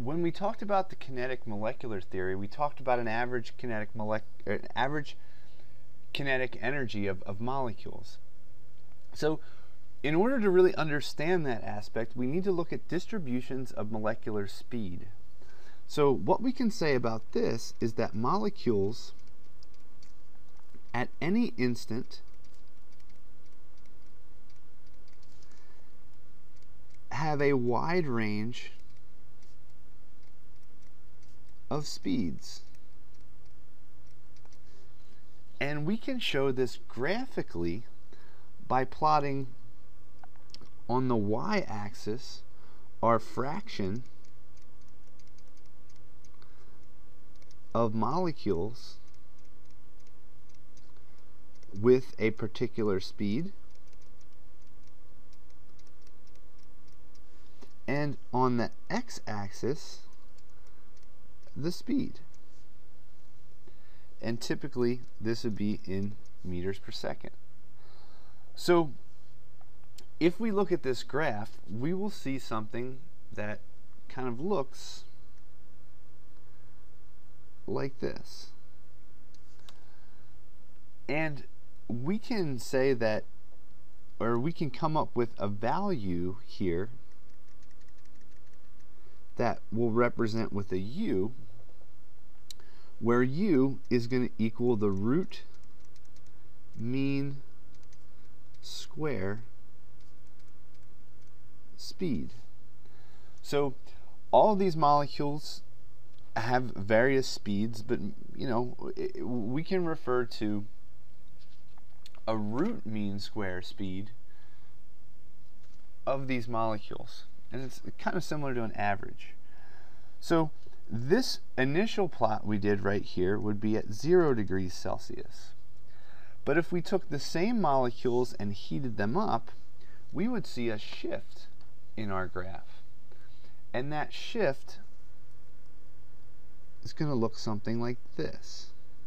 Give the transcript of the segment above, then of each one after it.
when we talked about the kinetic molecular theory, we talked about an average kinetic energy of molecules. So in order to really understand that aspect, we need to look at distributions of molecular speed. So what we can say about this is that molecules at any instant have a wide range of speeds. And we can show this graphically by plotting on the y-axis our fraction of molecules with a particular speed, and on the x-axis the speed. And typically this would be in meters per second. So if we look at this graph, we will see something that kind of looks like this. And we can say that, or we can come up with a value here that will represent with a u, where u is going to equal the root mean square speed. So all of these molecules have various speeds, but we can refer to a root mean square speed of these molecules, and it's kind of similar to an average. So this initial plot we did right here would be at 0 degrees Celsius. But if we took the same molecules and heated them up, we would see a shift in our graph. And that shift is going to look something like this.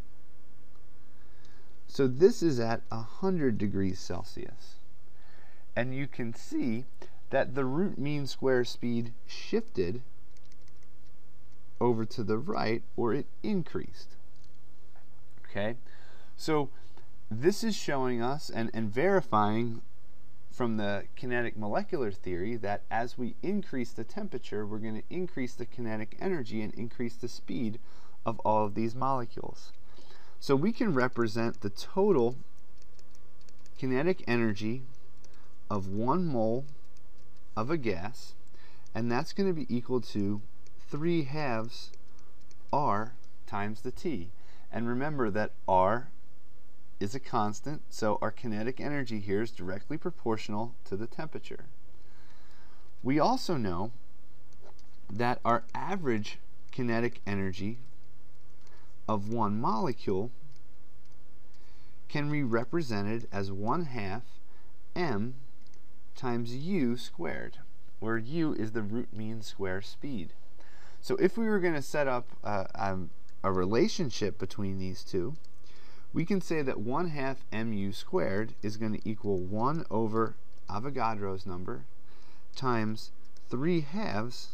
So this is at 100 degrees Celsius. And you can see that the root mean square speed shifted over to the right, or it increased. Okay, so this is showing us and verifying from the kinetic molecular theory that as we increase the temperature, we're going to increase the kinetic energy and increase the speed of all of these molecules. So we can represent the total kinetic energy of 1 mole of a gas, and that's going to be equal to 3/2 R times the T. And remember that R is a constant, so our kinetic energy here is directly proportional to the temperature. We also know that our average kinetic energy of one molecule can be represented as 1/2 m times u squared, where u is the root mean square speed. So if we were going to set up a relationship between these two, we can say that 1/2 mu squared is going to equal 1 over Avogadro's number times 3/2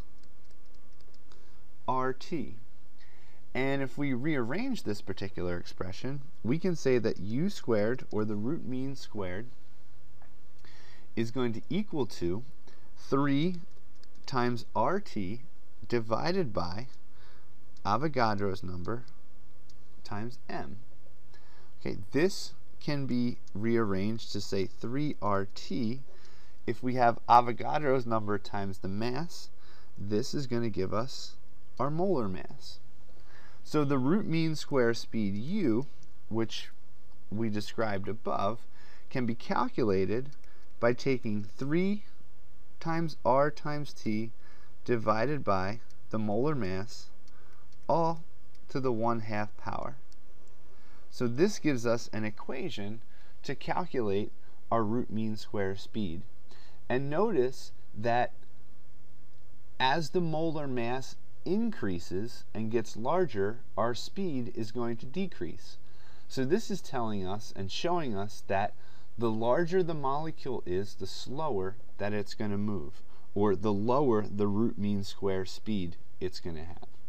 RT. And if we rearrange this particular expression, we can say that u squared, or the root mean squared, is going to equal to 3 times RT divided by Avogadro's number times m. Okay, this can be rearranged to say 3RT. If we have Avogadro's number times the mass, this is going to give us our molar mass. So the root mean square speed u, which we described above, can be calculated by taking 3 times R times T divided by the molar mass, all to the 1/2 power. So this gives us an equation to calculate our root mean square speed. And notice that as the molar mass increases and gets larger, our speed is going to decrease. So this is telling us and showing us that the larger the molecule is, the slower that it's going to move, or the lower the root mean square speed it's going to have.